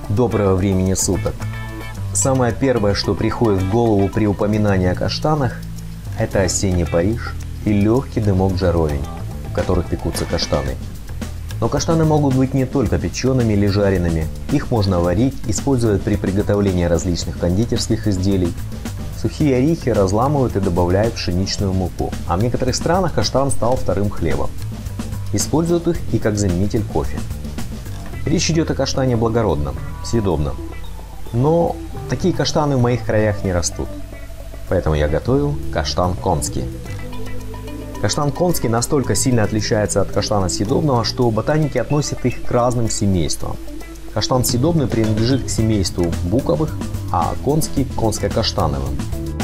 Доброго времени суток! Самое первое, что приходит в голову при упоминании о каштанах, это осенний Париж и легкий дымок жаровень, в которых пекутся каштаны. Но каштаны могут быть не только печеными или жареными, их можно варить, использовать при приготовлении различных кондитерских изделий. Сухие орехи разламывают и добавляют в пшеничную муку, а в некоторых странах каштан стал вторым хлебом. Используют их и как заменитель кофе. Речь идет о каштане благородном, съедобном. Но такие каштаны в моих краях не растут. Поэтому я готовил каштан конский. Каштан конский настолько сильно отличается от каштана съедобного, что ботаники относят их к разным семействам. Каштан съедобный принадлежит к семейству буковых, а конский – конско-каштановым.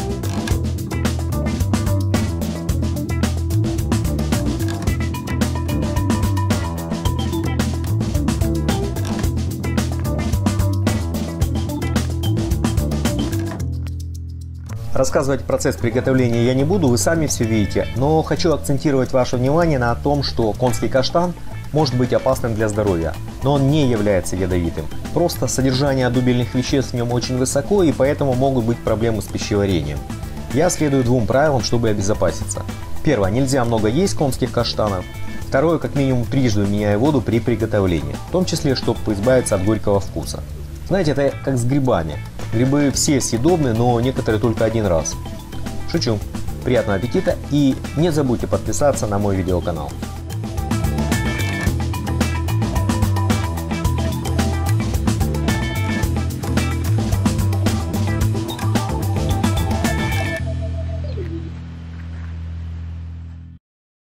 Рассказывать процесс приготовления я не буду, вы сами все видите, но хочу акцентировать ваше внимание на том, что конский каштан может быть опасным для здоровья, но он не является ядовитым. Просто содержание одубельных веществ в нем очень высоко, и поэтому могут быть проблемы с пищеварением. Я следую двум правилам, чтобы обезопаситься. Первое, нельзя много есть конских каштанов. Второе, как минимум трижды меняю воду при приготовлении, в том числе, чтобы избавиться от горького вкуса. Знаете, это как с грибами. Грибы все съедобны, но некоторые только один раз. Шучу. Приятного аппетита и не забудьте подписаться на мой видеоканал.